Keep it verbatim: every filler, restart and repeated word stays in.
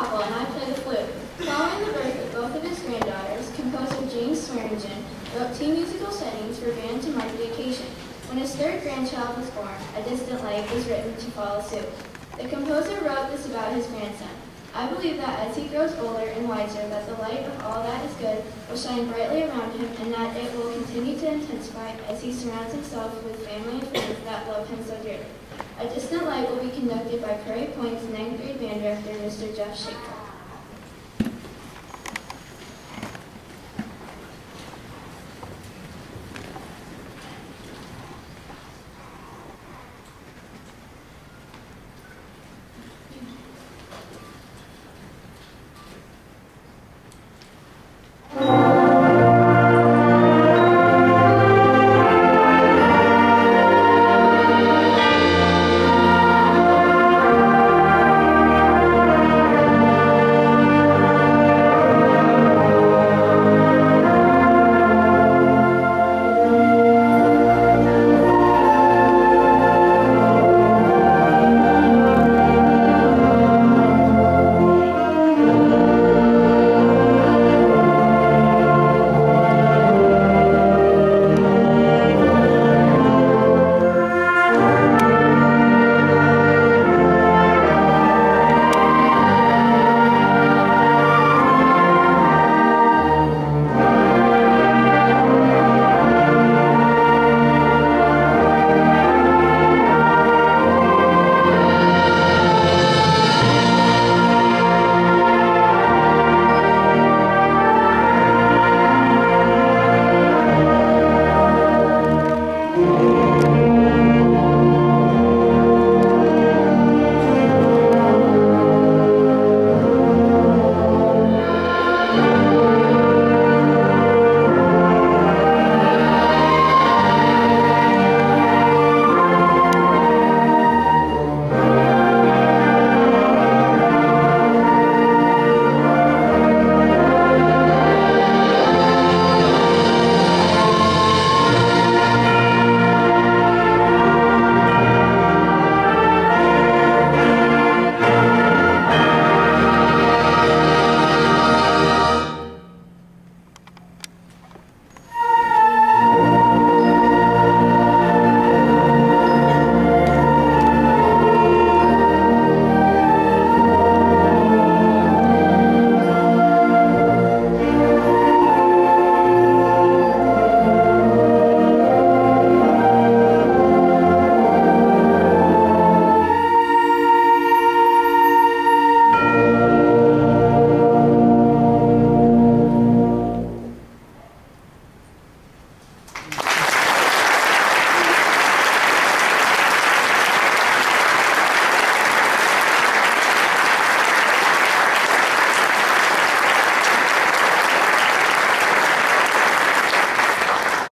couple and I play the flute. Following the birth of both of his granddaughters, composer James Swearingen wrote two musical settings for band to mark the occasion. When his third grandchild was born, A Distant Light was written to follow suit. The composer wrote this about his grandson. I believe that as he grows older and wiser, that the light of all that is good will shine brightly around him, and that it will continue to intensify as he surrounds himself with family and friends that love him so dearly. A Distant Light will be conducted by Prairie Point's ninth grade band director, Mister Jeff Schafer.